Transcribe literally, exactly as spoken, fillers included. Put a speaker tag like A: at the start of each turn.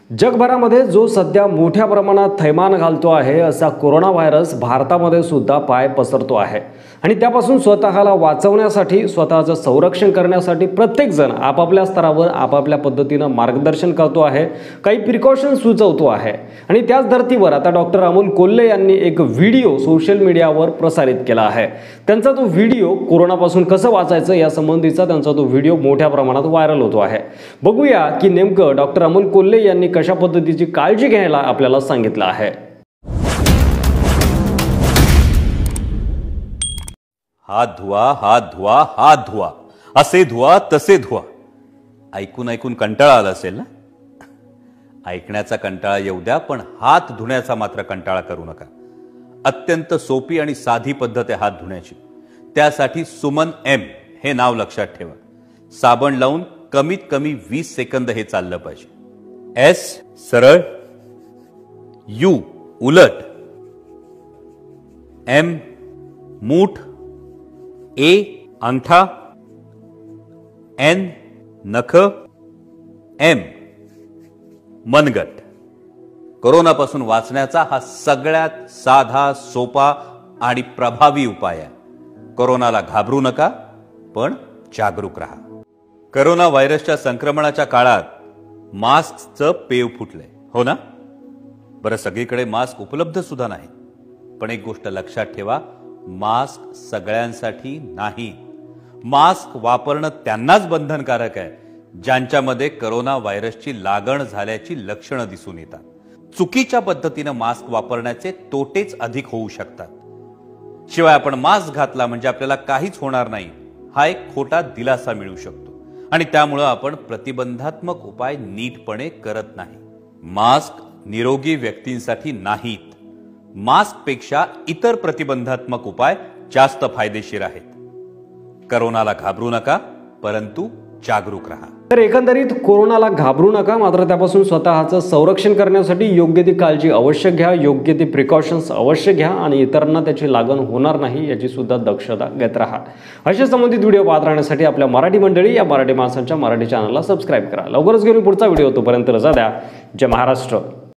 A: जगभरामध्ये जो सध्या मोठ्या प्रमाणात थैमान घालतो आहे असा कोरोना व्हायरस भारतामध्ये सुद्धा पाय पसरतो आहे आणि त्यापासून स्वतःला वाचवण्यासाठी स्वतःचं संरक्षण करण्यासाठी प्रत्येक जण आपापल्या स्तरावर आपापल्या पद्धतीने मार्गदर्शन करतो आहे, काही प्रिकॉशन सुचवतो आहे आणि त्याच धर्तीवर आता डॉक्टर अमोल कोल्हे यांनी एक व्हिडिओ सोशल मीडियावर प्रसारित केला आहे। त्यांचा तो व्हिडिओ कोरोनापासून कसं वाचायचं या संबंधीचा त्यांचा तो व्हिडिओ मोठ्या प्रमाणात व्हायरल होतो आहे। बघूया की नेमकं डॉक्टर अमोल कोल्हे यांनी कशा पद्धतीची काळजी घ्यायला आपल्याला सांगितलं आहे।
B: हात धुवा, हात धुवा, हात धुवा, असे धुवा तसे धुवा। ऐकून ऐकून कंटाळा आला असेल ना? ऐकण्याचा कंटाळा येऊ द्या, पण हात धुण्याचा मात्र कंटाळा करू नका। अत्यंत सोपी आणि साधी पद्धत आहे हात धुण्याची। त्यासाठी सुमन एम हे नाव लक्षात ठेवा। साबण लावून कमीत कमी वीस सेकंद हे चाललं पाहिजे। एस सरळ, यू उलट, एम मूठ, ए अंगठा, एन नख, एम मनगट। कोरोनापासून वाचण्याचा हा सगळ्यात साधा, सोपा आणि प्रभावी उपाय आहे। कोरोनाला घाबरू नका, पण जागरूक राहा। कोरोना व्हायरसच्या संक्रमणाच्या काळात मास्कचं पेव फुटलंय, हो ना? बरं, सगळीकडे मास्क उपलब्ध सुद्धा नाही, पण एक गोष्ट लक्षात ठेवा, मास्क सगळ्यांसाठी नाही। मास्क वापरणं त्यांनाच बंधनकारक आहे ज्यांच्यामध्ये कोरोना व्हायरसची लागण झाल्याची लक्षणं दिसून येतात। चुकीच्या पद्धतीने मास्क वापरण्याचे तोटेच अधिक होऊ शकतात। शिवाय आपण मास्क घातला म्हणजे आपल्याला काहीच होणार नाही हा एक खोटा दिलासा मिळू शकतो आणि त्यामुळे आपण प्रतिबंधात्मक उपाय नीटपणे करत नाही। मास्क निरोगी व्यक्तींसाठी नाहीत। मास्कपेक्षा इतर प्रतिबंधात्मक उपाय जास्त फायदेशीर आहेत। कोरोनाला घाबरू नका, परंतु जागरूक राहा।
A: तर एकंदरीत कोरोनाला घाबरू नका, मात्र त्यापासून स्वतःचं संरक्षण करण्यासाठी योग्य ती काळजी अवश्य घ्या, योग्य ती प्रिकॉशन्स अवश्य घ्या आणि इतरांना त्याची लागण होणार नाही याची सुद्धा दक्षता घेत राहा। अशा संबंधित व्हिडिओ पाहत राहण्यासाठी आपल्या मराठी मंडळी या मराठी माणसांच्या मराठी चॅनलला सबस्क्राईब करा। लवकरच घेऊन पुढचा व्हिडिओ, तोपर्यंत रजा द्या। जय महाराष्ट्र।